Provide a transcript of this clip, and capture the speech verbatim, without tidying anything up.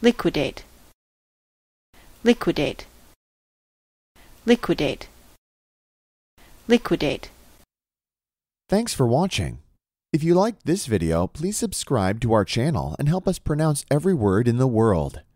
liquidate, liquidate, liquidate, liquidate. Thanks for watching. If you liked this video, please subscribe to our channel and help us pronounce every word in the world.